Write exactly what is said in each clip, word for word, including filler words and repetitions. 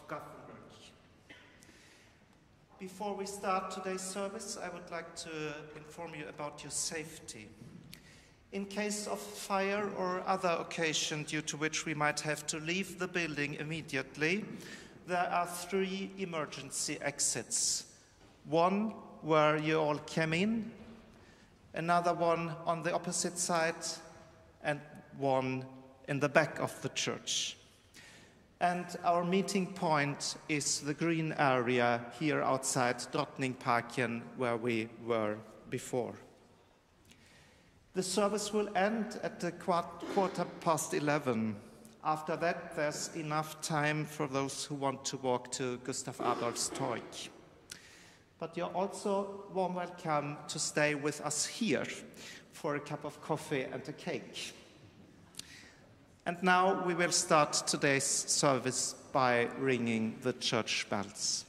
Gothenburg. Before we start today's service, I would like to inform you about your safety. In case of fire or other occasion due to which we might have to leave the building immediately, there are three emergency exits. One where you all came in, another one on the opposite side, and one in the back of the church. And our meeting point is the green area here outside Drottningparken, where we were before. The service will end at the quarter past eleven. After that, there's enough time for those who want to walk to Gustav Adolfs Torg. But you're also warm welcome to stay with us here for a cup of coffee and a cake. And now we will start today's service by ringing the church bells.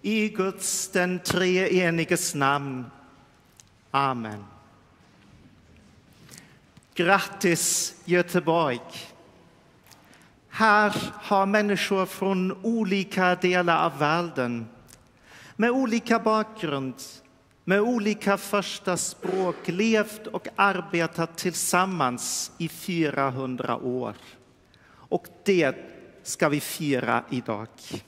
I Guds den treeniges namn. Amen. Grattis Göteborg! Här har människor från olika delar av världen med olika bakgrund, med olika första språk levt och arbetat tillsammans i fyrahundra år. Och det ska vi fira idag.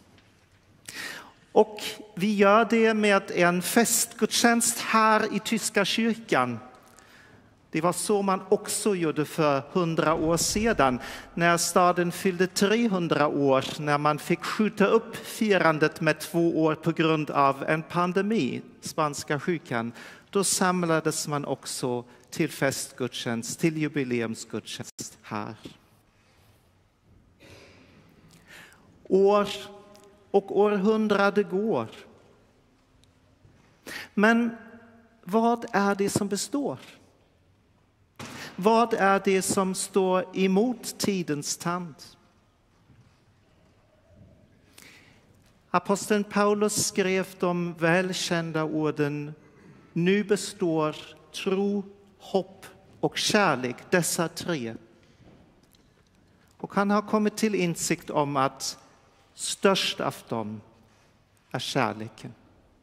Och vi gör det med en festgudstjänst här i Tyska kyrkan. Det var så man också gjorde för hundra år sedan när staden fyllde trehundra år, när man fick skjuta upp firandet med två år på grund av en pandemi, spanska sjukan. Då samlades man också till festgudstjänst, till jubileumsgudstjänst här. År och århundrade går. Men vad är det som består? Vad är det som står emot tidens tand? Aposteln Paulus skrev de välkända orden: nu består tro, hopp och kärlek, dessa tre. Och han har kommit till insikt om att störst av dem är kärleken.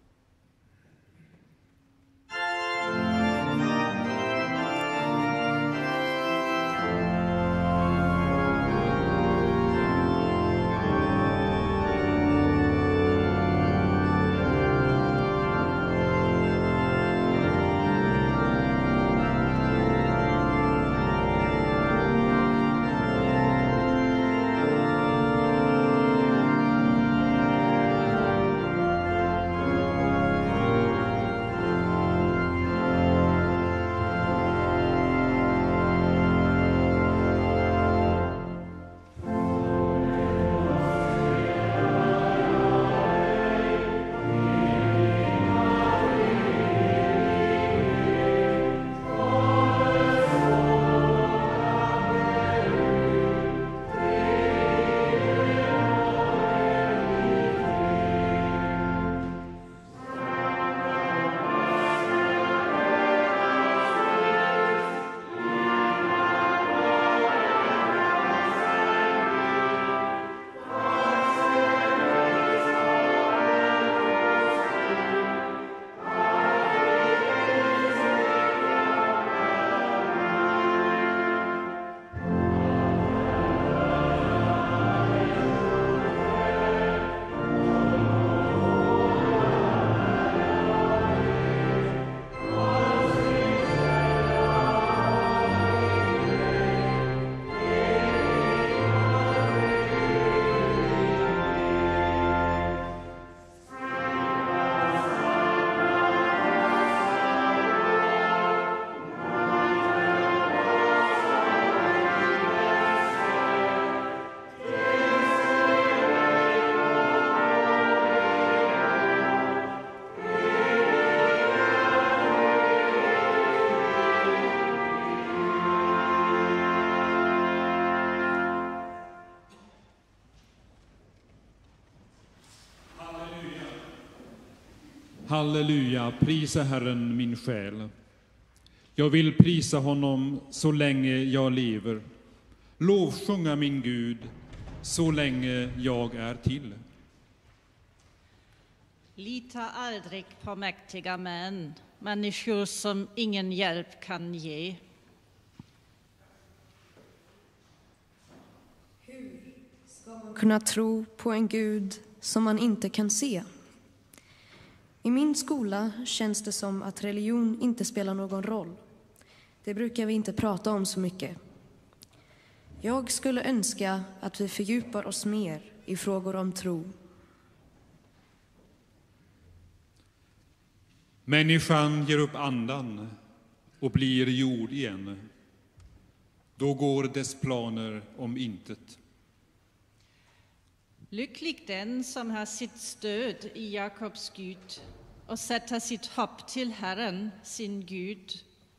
Halleluja, prisa Herren min själ. Jag vill prisa honom så länge jag lever. Lovsjunga min Gud så länge jag är till. Lita aldrig på mäktiga män, människor som ingen hjälp kan ge. Hur ska man kunna tro på en Gud som man inte kan se? I min skola känns det som att religion inte spelar någon roll. Det brukar vi inte prata om så mycket. Jag skulle önska att vi fördjupar oss mer i frågor om tro. Människan ger upp andan och blir jord igen. Då går dess planer om intet. Lycklig den som har sitt stöd i Jakobs Gud och sätter sitt hopp till Herren, sin Gud.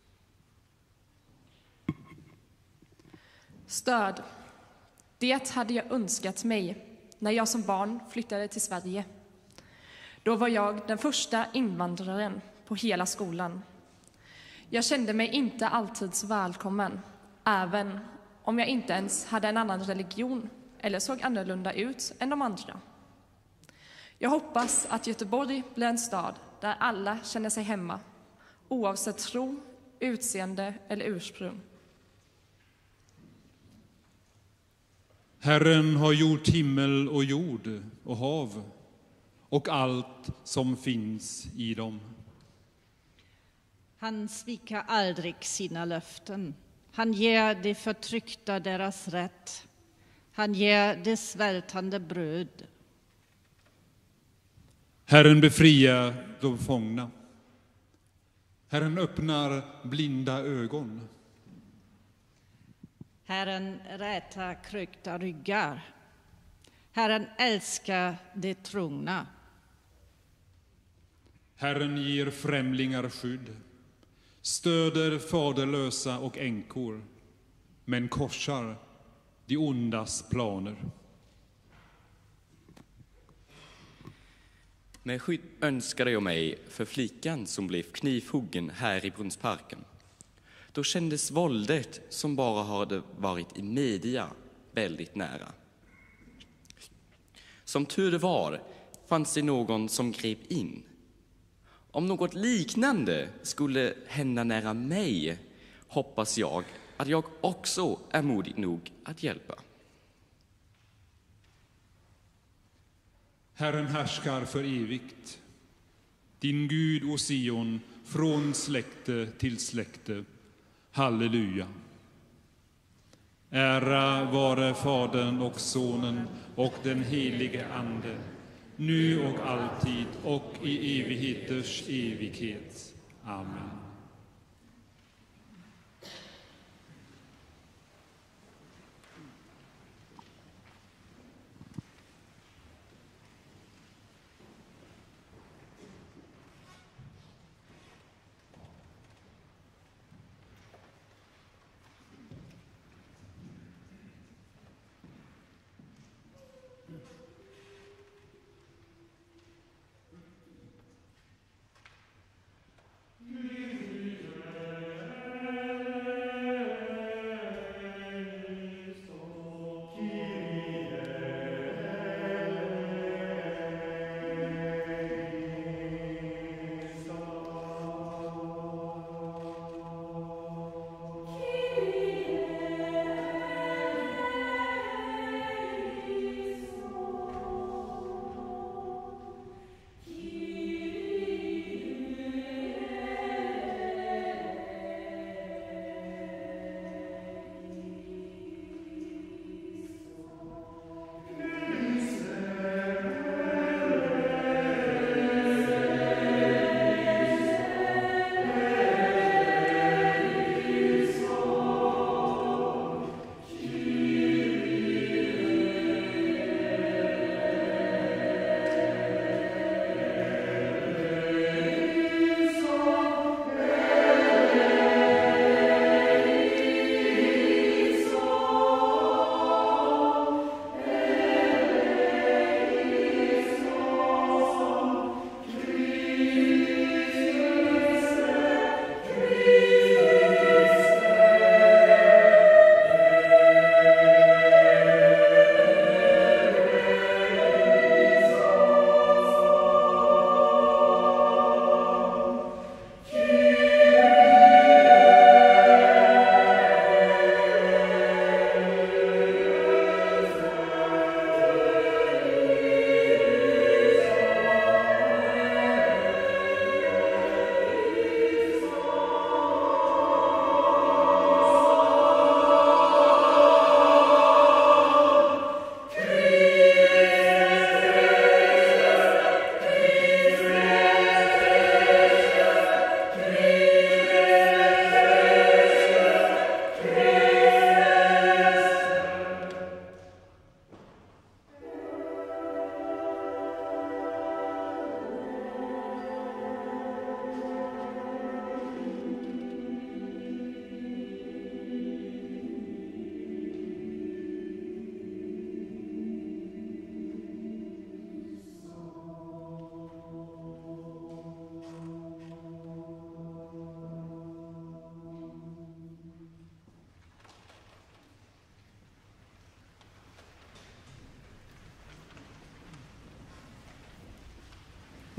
Stöd. Det hade jag önskat mig när jag som barn flyttade till Sverige. Då var jag den första invandraren på hela skolan. Jag kände mig inte alltid så välkommen, även om jag inte ens hade en annan religion eller såg annorlunda ut än de andra. Jag hoppas att Göteborg blir en stad där alla känner sig hemma, oavsett tro, utseende eller ursprung. Herren har gjort himmel och jord och hav och allt som finns i dem. Han sviker aldrig sina löften. Han ger de förtryckta deras rätt. Han ger de svältande bröd. Herren befriar de fångna. Herren öppnar blinda ögon. Herren rätar krökta ryggar. Herren älskar de trogna. Herren ger främlingar skydd, stöder faderlösa och änkor, men korsar de ondas planer. Med skydd önskade jag mig för flickan som blev knivhuggen här i Brunnsparken. Då kändes våldet som bara hade varit i media väldigt nära. Som tur var fanns det någon som grep in. Om något liknande skulle hända nära mig hoppas jag att jag också är modig nog att hjälpa. Herren härskar för evigt. Din Gud, o Sion, från släkte till släkte. Halleluja. Ära vare Fadern och Sonen och den helige Ande, nu och alltid och i evigheters evighet. Amen. Amen.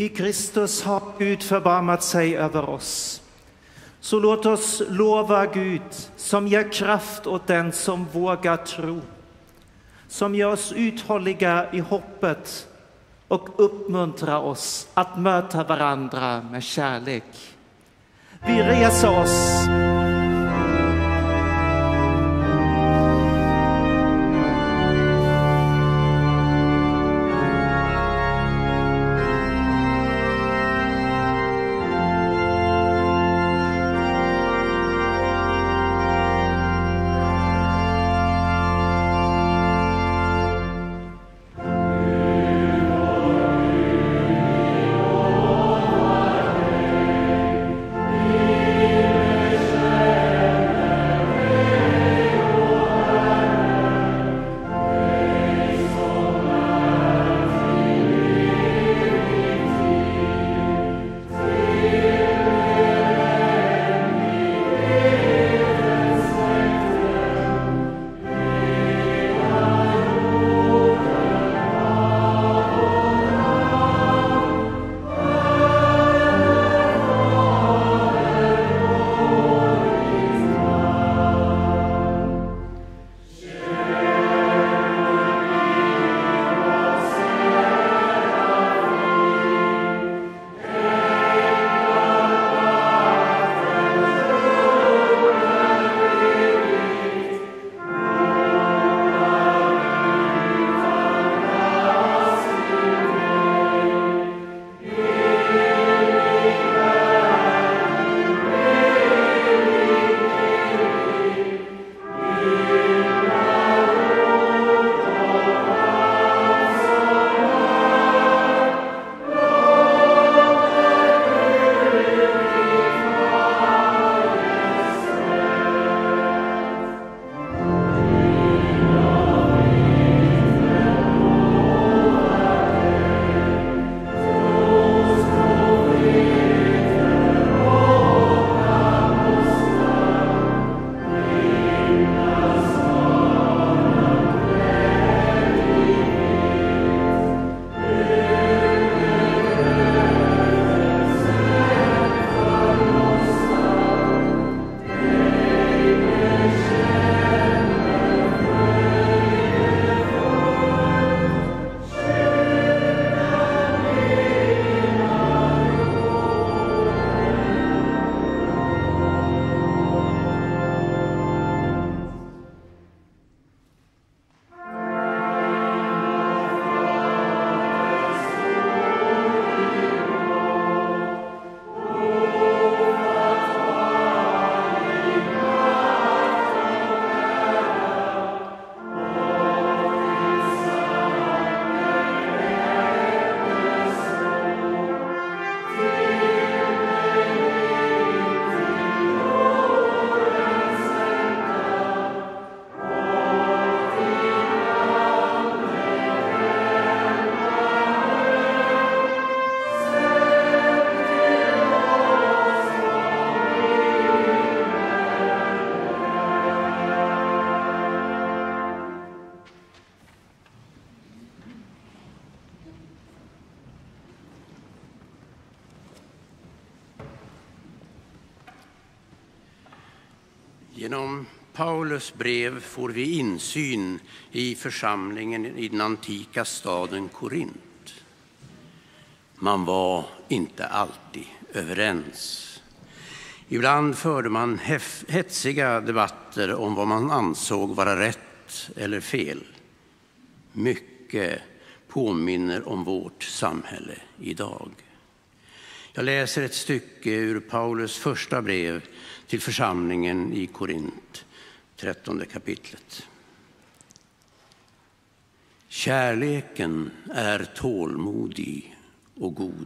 I Kristus har Gud förbarmat sig över oss. Så låt oss lova Gud som ger kraft åt den som vågar tro, som gör oss uthålliga i hoppet och uppmuntrar oss att möta varandra med kärlek. Vi reser oss. Genom Paulus brev får vi insyn i församlingen i den antika staden Korint. Man var inte alltid överens. Ibland förde man hetsiga debatter om vad man ansåg vara rätt eller fel. Mycket påminner om vårt samhälle idag. Jag läser ett stycke ur Paulus första brev till församlingen i Korint, trettonde kapitlet. Kärleken är tålmodig och god.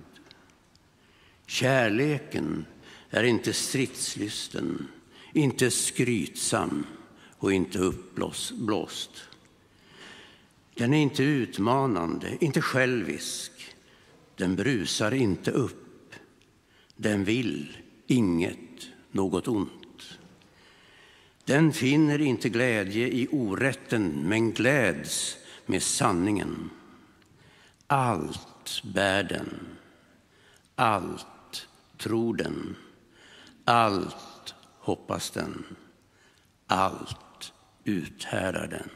Kärleken är inte stridslysten, inte skrytsam och inte uppblåst. Den är inte utmanande, inte självisk. Den brusar inte upp. Den vill inget, något ont. Den finner inte glädje i orätten, men gläds med sanningen. Allt bär den, Allt tror den, allt hoppas den, allt uthärdar den.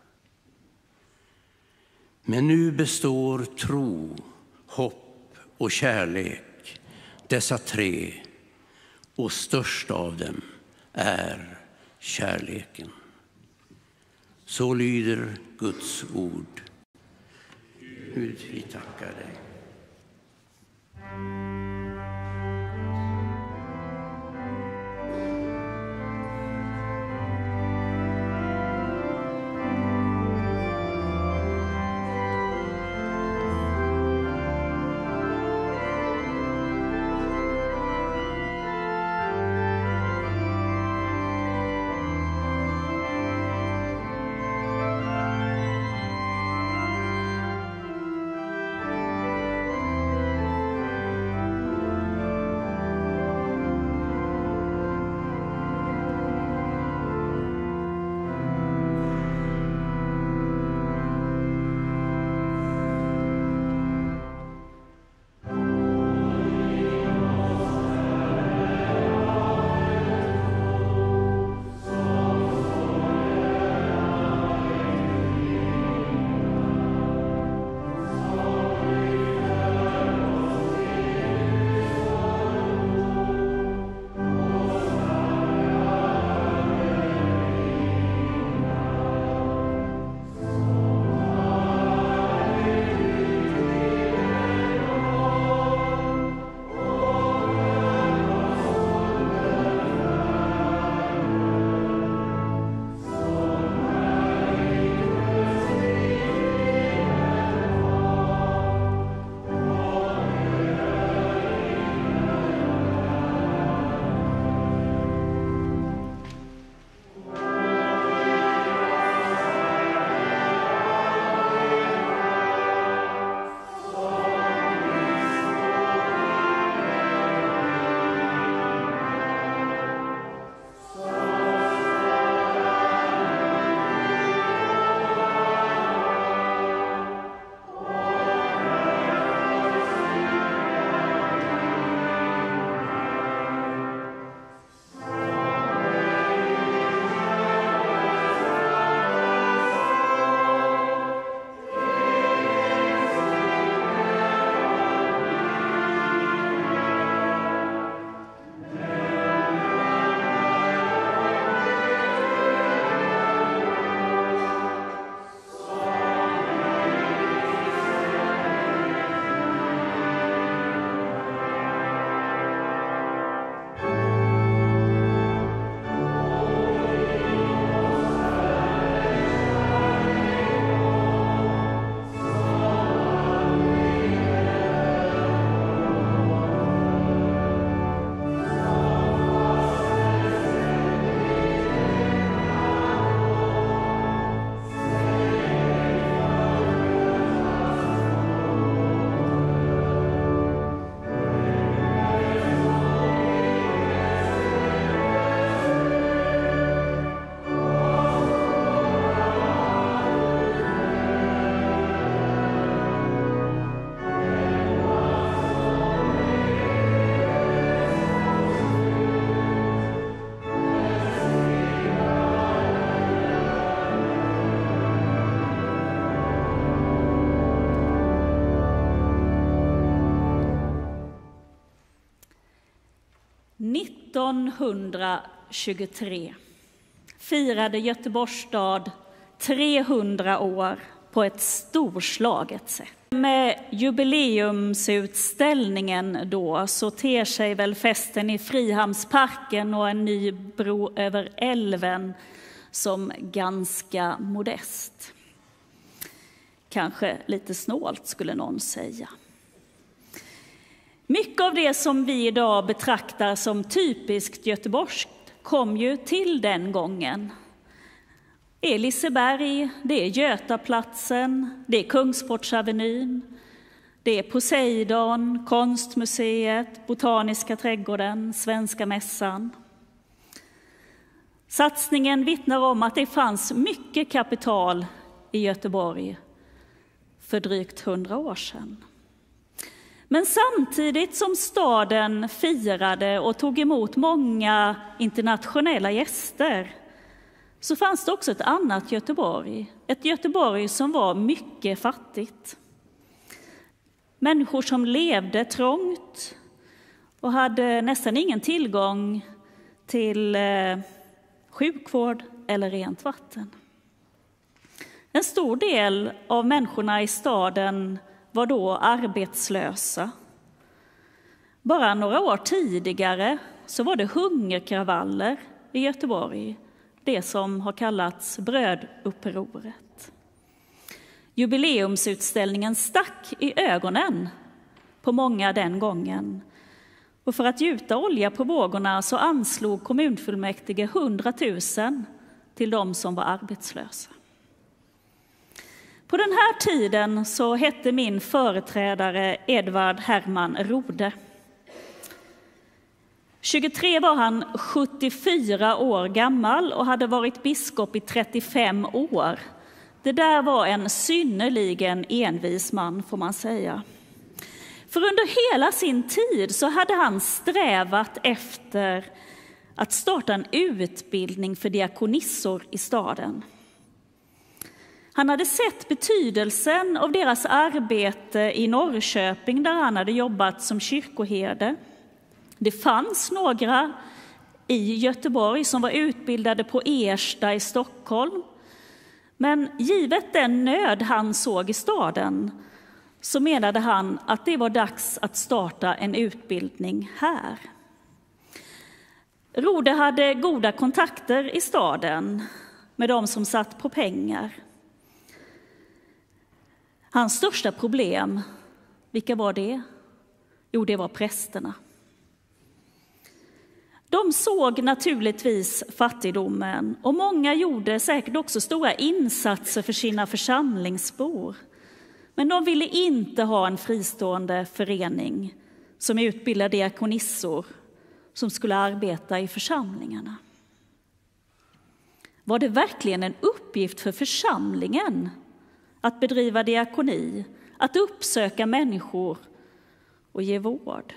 Men nu består tro, hopp och kärlek, dessa tre, och störst av dem är kärleken. Så lyder Guds ord. Gud, vi tackar dig. nittonhundratjugotre firade Göteborgs stad trehundra år på ett storslaget sätt. Med jubileumsutställningen då så ter sig väl festen i Frihamnsparken och en ny bro över älven som ganska modest. Kanske lite snålt skulle någon säga. Mycket av det som vi idag betraktar som typiskt göteborgskt kom ju till den gången. Det är Liseberg, det är Götaplatsen, det är Kungsportsavenyn, det är Poseidon, Konstmuseet, Botaniska trädgården, Svenska mässan. Satsningen vittnar om att det fanns mycket kapital i Göteborg för drygt hundra år sedan. Men samtidigt som staden firade och tog emot många internationella gäster så fanns det också ett annat Göteborg. Ett Göteborg som var mycket fattigt. Människor som levde trångt och hade nästan ingen tillgång till eh, sjukvård eller rent vatten. En stor del av människorna i staden var då arbetslösa. Bara några år tidigare så var det hungerkravaller i Göteborg, det som har kallats brödupproret. Jubileumsutställningen stack i ögonen på många den gången. Och för att gjuta olja på vågorna så anslog kommunfullmäktige hundratusen till de som var arbetslösa. På den här tiden så hette min företrädare Edvard Herman Rode. tjugotre var han sjuttiofyra år gammal och hade varit biskop i trettiofem år. Det där var en synnerligen envis man, får man säga. För under hela sin tid så hade han strävat efter att starta en utbildning för diakonissor i staden. Han hade sett betydelsen av deras arbete i Norrköping där han hade jobbat som kyrkoherde. Det fanns några i Göteborg som var utbildade på Ersta i Stockholm. Men givet den nöd han såg i staden så menade han att det var dags att starta en utbildning här. Rode hade goda kontakter i staden med de som satt på pengar. Hans största problem, vilka var det? Jo, det var prästerna. De såg naturligtvis fattigdomen och många gjorde säkert också stora insatser för sina församlingsbor. Men de ville inte ha en fristående förening som utbildade diakonissor som skulle arbeta i församlingarna. Var det verkligen en uppgift för församlingen att bedriva diakoni, att uppsöka människor och ge vård?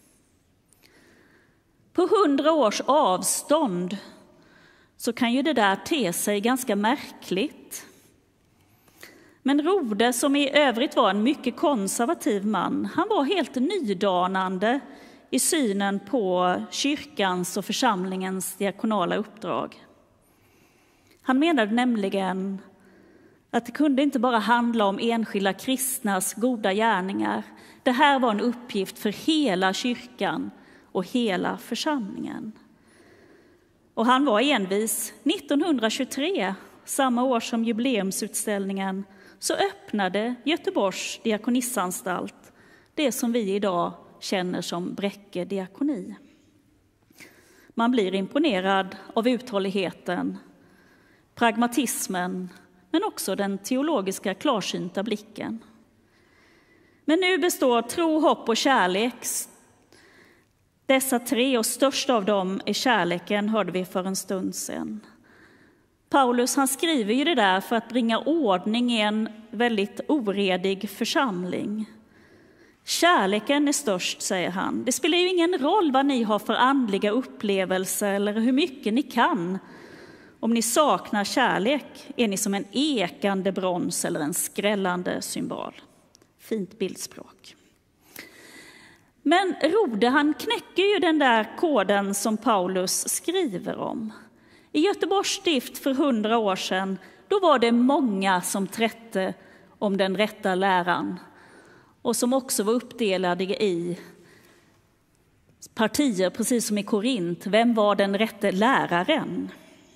På hundra års avstånd så kan ju det där te sig ganska märkligt. Men Rode, som i övrigt var en mycket konservativ man, han var helt nydanande i synen på kyrkans och församlingens diakonala uppdrag. Han menade nämligen att det kunde inte bara handla om enskilda kristnas goda gärningar. Det här var en uppgift för hela kyrkan och hela församlingen. Och han var envis. nittonhundratjugotre, samma år som jubileumsutställningen, så öppnade Göteborgs diakonissanstalt det som vi idag känner som Bräcke diakoni. Man blir imponerad av uthålligheten, pragmatismen, men också den teologiska klarsynta blicken. Men nu består tro, hopp och kärlek. Dessa tre, och störst av dem är kärleken, hörde vi för en stund sedan. Paulus han skriver ju det där för att bringa ordning i en väldigt oredig församling. Kärleken är störst, säger han. Det spelar ju ingen roll vad ni har för andliga upplevelser eller hur mycket ni kan. Om ni saknar kärlek är ni som en ekande brons eller en skrällande symbol. Fint bildspråk. Men Rode han knäcker ju den där koden som Paulus skriver om. I Göteborgs stift för hundra år sedan, då var det många som trätte om den rätta läran och som också var uppdelade i partier, precis som i Korint. Vem var den rätte läraren?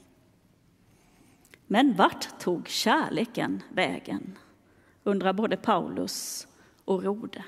Men vart tog kärleken vägen? Undrar både Paulus och Rode.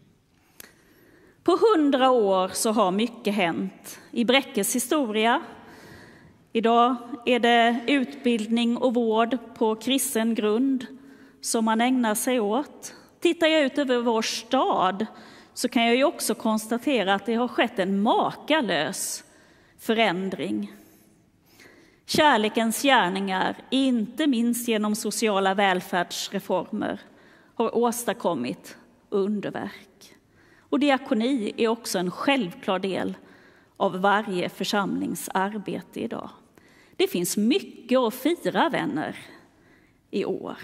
På hundra år så har mycket hänt i Bräckes historia. Idag är det utbildning och vård på kristen grund som man ägnar sig åt. Tittar jag ut över vår stad så kan jag ju också konstatera att det har skett en makalös förändring. Kärlekens gärningar, inte minst genom sociala välfärdsreformer, har åstadkommit underverk. Och diakoni är också en självklar del av varje församlings arbete idag. Det finns mycket att fira, vänner, i år.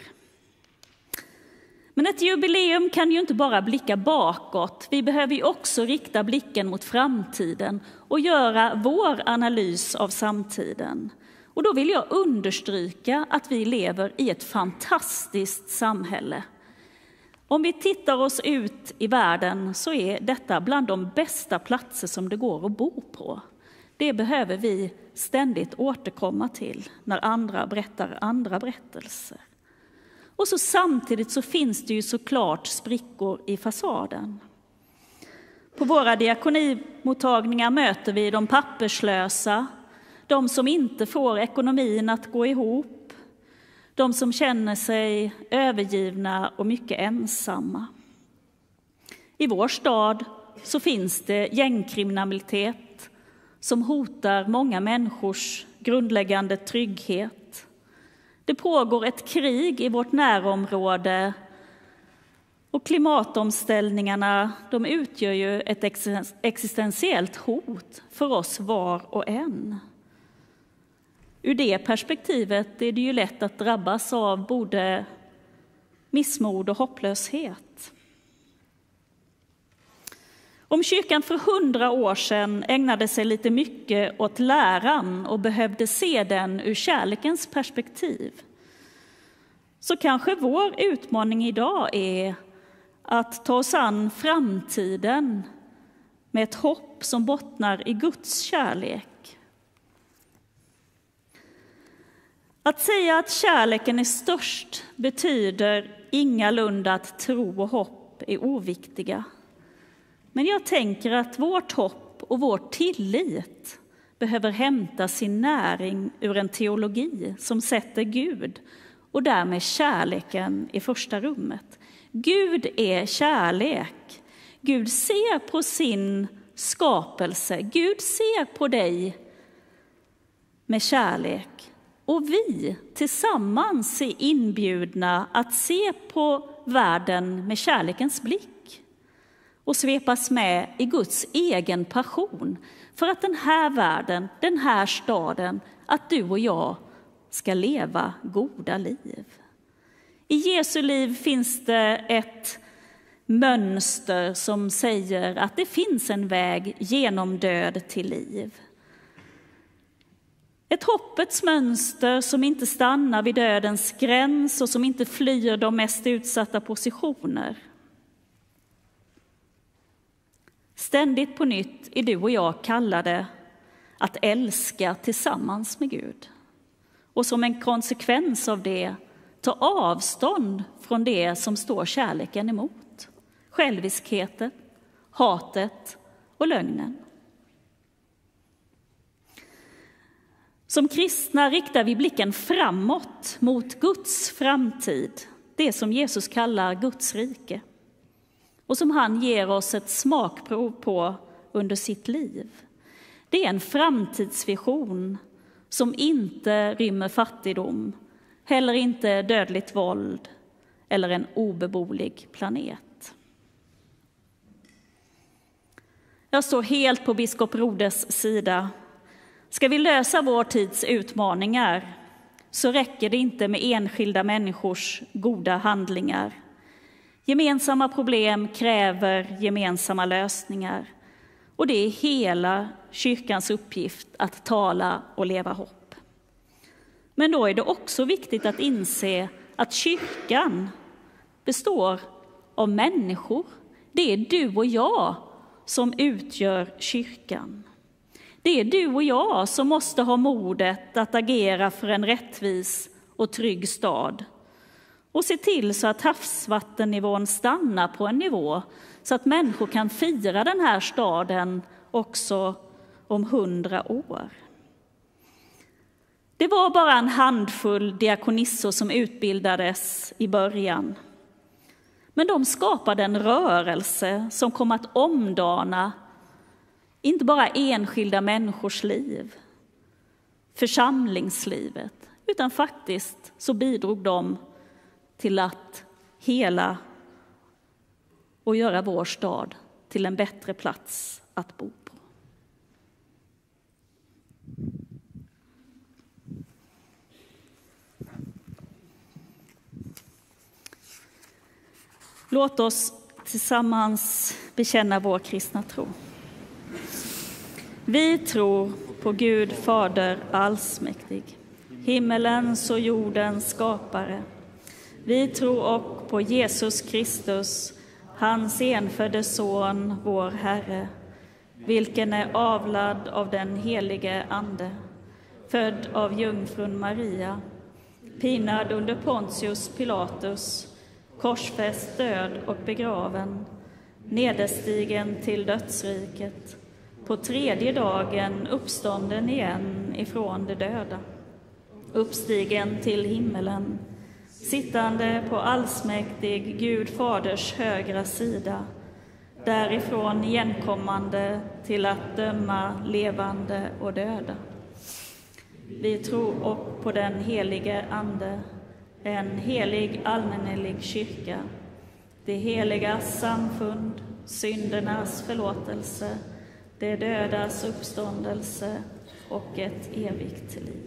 Men ett jubileum kan ju inte bara blicka bakåt. Vi behöver ju också rikta blicken mot framtiden och göra vår analys av samtiden. Och då vill jag understryka att vi lever i ett fantastiskt samhälle. Om vi tittar oss ut i världen så är detta bland de bästa platser som det går att bo på. Det behöver vi ständigt återkomma till när andra berättar andra berättelser. Och så samtidigt så finns det ju såklart sprickor i fasaden. På våra diakonimottagningar möter vi de papperslösa, de som inte får ekonomin att gå ihop, de som känner sig övergivna och mycket ensamma. I vår stad så finns det gängkriminalitet som hotar många människors grundläggande trygghet. Det pågår ett krig i vårt närområde och klimatomställningarna, de utgör ju ett existentiellt hot för oss var och en. Ur det perspektivet är det ju lätt att drabbas av både missmod och hopplöshet. Om kyrkan för hundra år sedan ägnade sig lite mycket åt läran och behövde se den ur kärlekens perspektiv, så kanske vår utmaning idag är att ta oss an framtiden med ett hopp som bottnar i Guds kärlek. Att säga att kärleken är störst betyder ingalunda att tro och hopp är oviktiga. Men jag tänker att vårt hopp och vår tillit behöver hämta sin näring ur en teologi som sätter Gud och därmed kärleken i första rummet. Gud är kärlek. Gud ser på sin skapelse. Gud ser på dig med kärlek. Och vi tillsammans är inbjudna att se på världen med kärlekens blick och svepas med i Guds egen passion för att den här världen, den här staden, att du och jag ska leva goda liv. I Jesu liv finns det ett mönster som säger att det finns en väg genom död till liv. Ett hoppets mönster som inte stannar vid dödens gräns och som inte flyr de mest utsatta positioner. Ständigt på nytt är du och jag kallade att älska tillsammans med Gud. Och som en konsekvens av det ta avstånd från det som står kärleken emot. Själviskheten, hatet och lögnen. Som kristna riktar vi blicken framåt mot Guds framtid, det som Jesus kallar Guds rike och som han ger oss ett smakprov på under sitt liv. Det är en framtidsvision som inte rymmer fattigdom, heller inte dödligt våld eller en obeboelig planet. Jag står helt på biskop Rodes sida. Ska vi lösa vår tids utmaningar så räcker det inte med enskilda människors goda handlingar. Gemensamma problem kräver gemensamma lösningar. Och det är hela kyrkans uppgift att tala och leva hopp. Men då är det också viktigt att inse att kyrkan består av människor. Det är du och jag som utgör kyrkan. Det är du och jag som måste ha modet att agera för en rättvis och trygg stad och se till så att havsvattennivån stannar på en nivå så att människor kan fira den här staden också om hundra år. Det var bara en handfull diakonissor som utbildades i början. Men de skapade en rörelse som kom att omdana inte bara enskilda människors liv, församlingslivet, utan faktiskt så bidrog de till att hela och göra vår stad till en bättre plats att bo på. Låt oss tillsammans bekänna vår kristna tro. Vi tror på Gud Fader allsmäktig, himmelens och jordens skapare. Vi tror också på Jesus Kristus, hans enfödde son, vår Herre, vilken är avlad av den helige Ande, född av jungfrun Maria, pinad under Pontius Pilatus, korsfäst, död och begraven, nederstigen till dödsriket, på tredje dagen uppstånden igen ifrån de döda, uppstigen till himmelen, sittande på allsmäktig Gud Faders högra sida, därifrån igenkommande till att döma levande och döda. Vi tror också på den helige Ande, en helig allmännelig kyrka, det heliga samfund, syndernas förlåtelse, det dödas uppståndelse och ett evigt liv.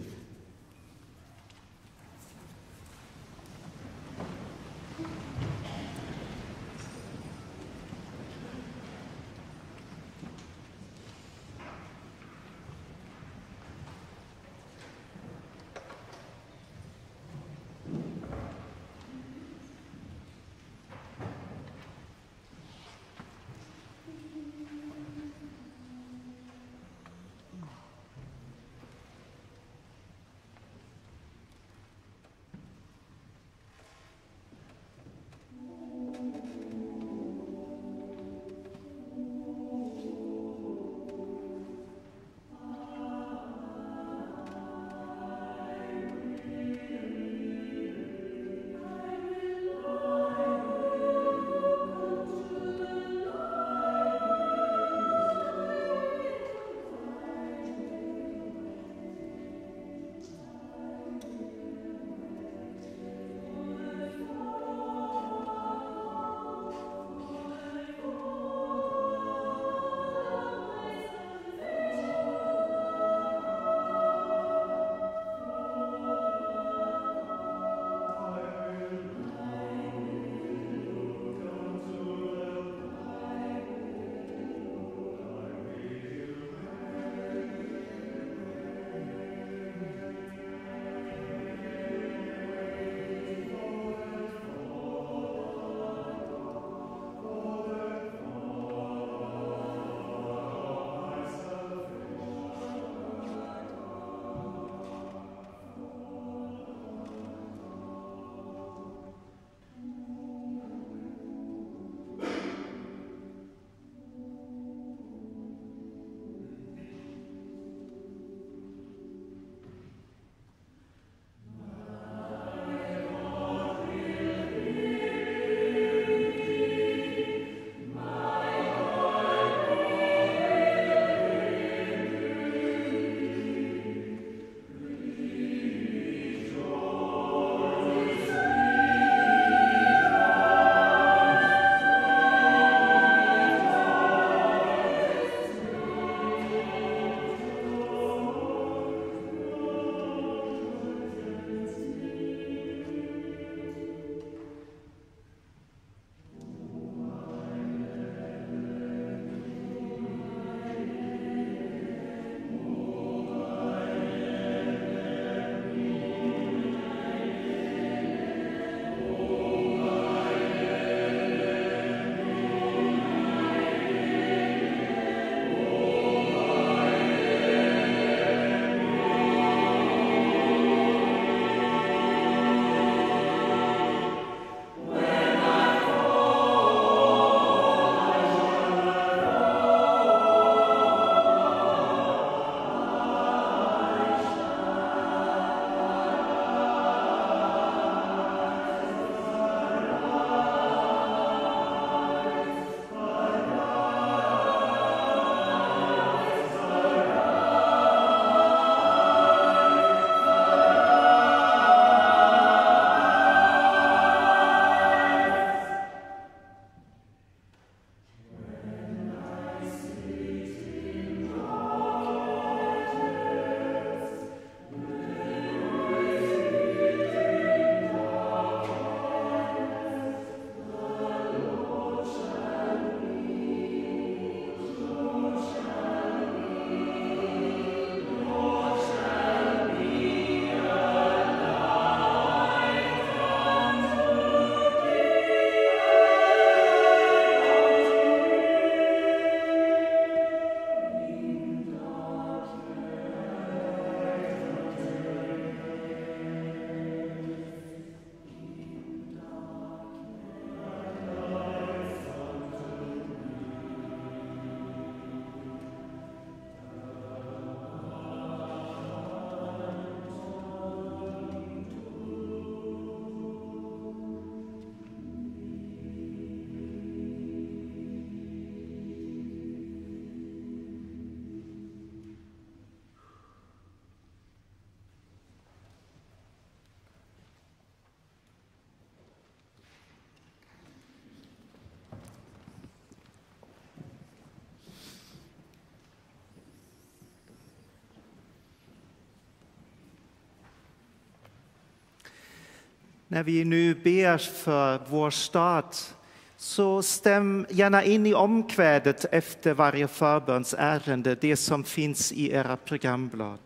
när vi nu ber för vår stad, så stäm gärna in i omkvädet efter varje förbönsärende, det som finns i era programblad.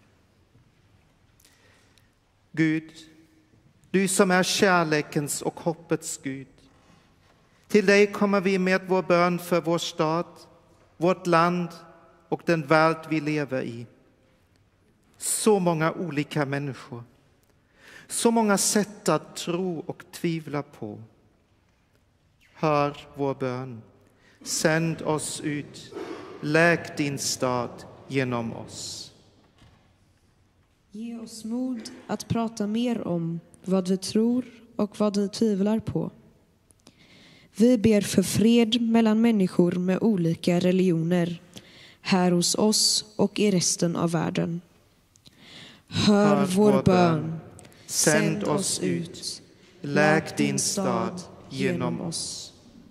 Gud, du som är kärlekens och hoppets Gud, till dig kommer vi med vår bön för vår stad, vårt land och den värld vi lever i. Så många olika människor, så många sätt att tro och tvivla på. Hör vår bön, sänd oss ut, läk din stad genom oss. Ge oss mod att prata mer om vad vi tror och vad vi tvivlar på. Vi ber för fred mellan människor med olika religioner, här hos oss och i resten av världen. Hör, Hör vår bön, sänd oss ut, läk din stad genom oss.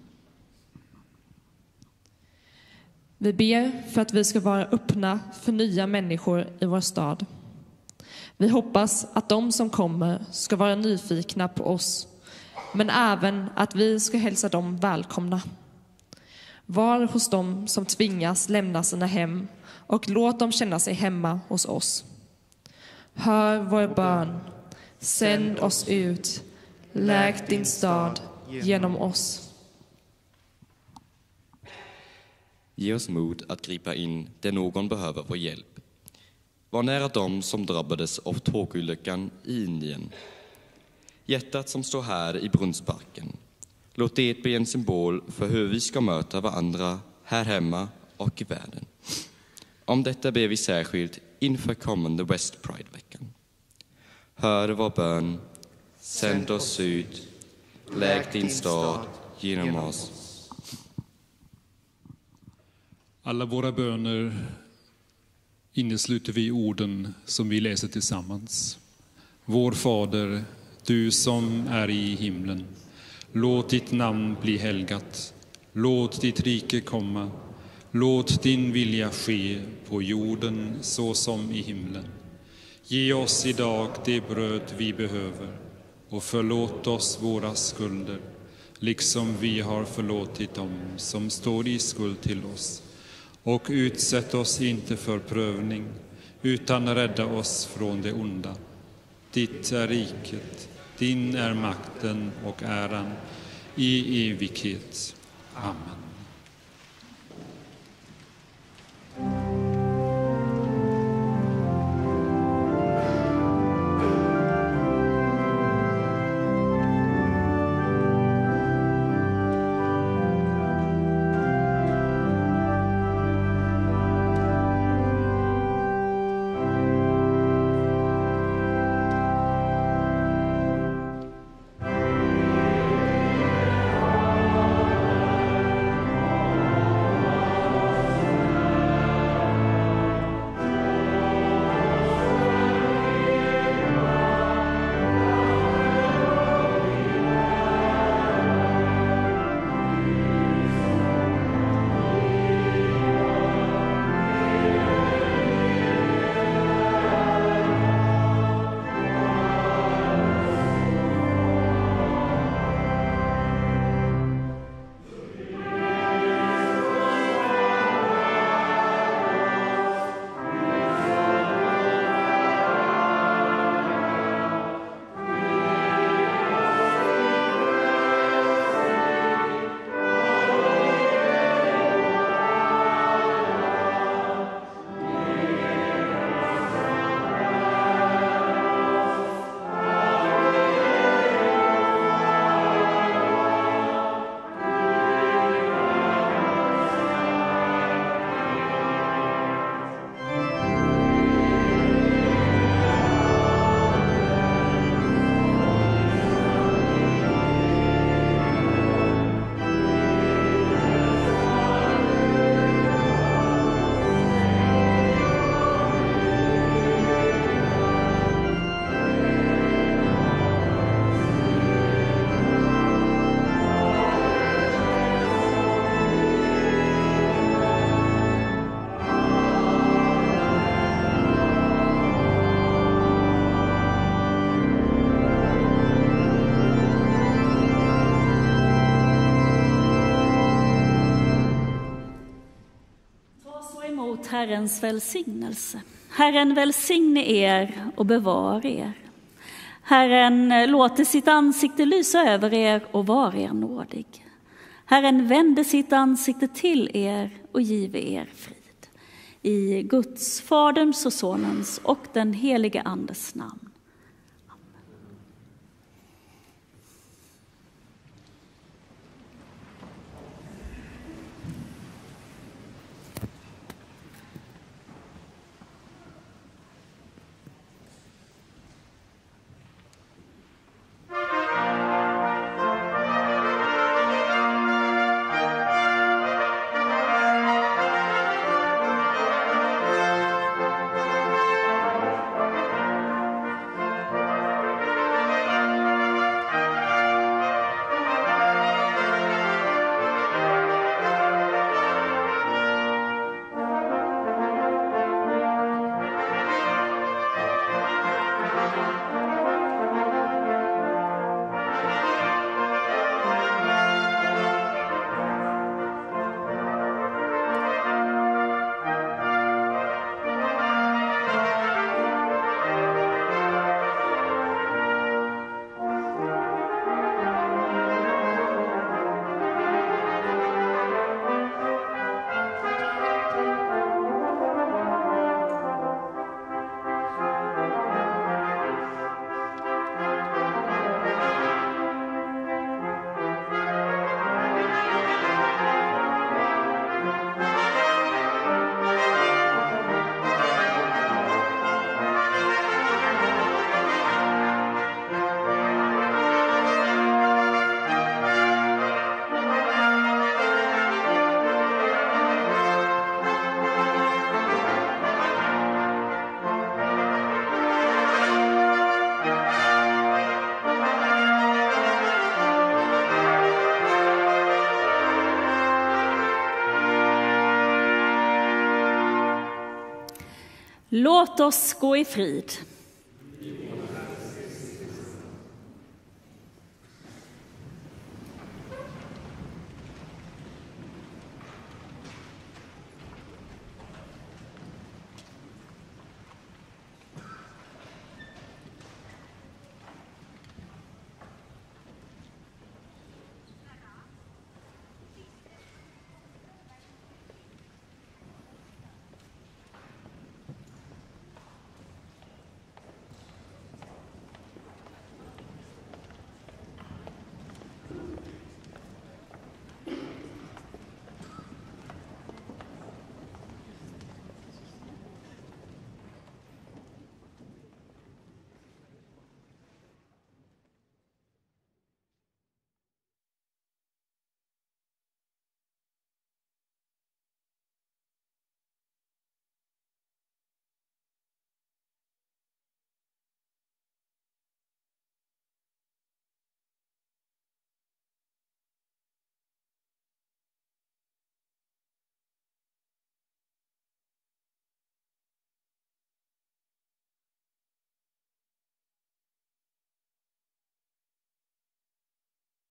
Vi ber för att vi ska vara öppna för nya människor i vår stad. Vi hoppas att de som kommer ska vara nyfikna på oss, men även att vi ska hälsa dem välkomna. Var hos dem som tvingas lämna sina hem och låt dem känna sig hemma hos oss. Hör vår bön, sänd oss ut, läk din stad genom oss. Ge oss mod att gripa in där någon behöver vår hjälp. Var nära dem som drabbades av tågolyckan i Indien. Hjärtat som står här i Brunnsparken. Låt det bli en symbol för hur vi ska möta varandra här hemma och i världen. Om detta ber vi särskilt inför kommande West Pride-veckan. Hör vår bön, sänd oss ut, läk din stad genom oss. Alla våra böner innesluter vi orden som vi läser tillsammans. Vår Fader, du som är i himlen, låt ditt namn bli helgat. Låt ditt rike komma. Låt din vilja ske på jorden så som i himlen. Ge oss idag det bröd vi behöver och förlåt oss våra skulder, liksom vi har förlåtit dem som står i skuld till oss. Och utsätt oss inte för prövning, utan rädda oss från det onda. Ditt är riket, din är makten och äran i evighet. Amen. Herrens välsignelse. Herren välsigne er och bevara er. Herren låter sitt ansikte lysa över er och vara er nådig. Herren vände sitt ansikte till er och give er frid. I Guds, Faderns och Sonens och den helige Andes namn. Låt oss gå i frid.